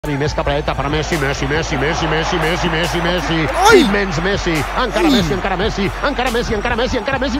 Més capelleta per Messi, Messi, Messi, Messi, Messi, Messi, Messi, Messi, Messi, immens Messi, encara Messi, encara Messi, encara Messi, encara Messi, encara Messi,